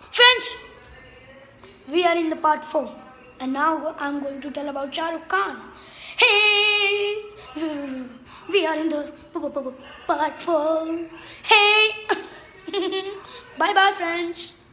Friends, we are in the part 4 and now I'm going to tell about Shah Rukh Khan. Hey, we are in the part 4. Hey, bye bye friends.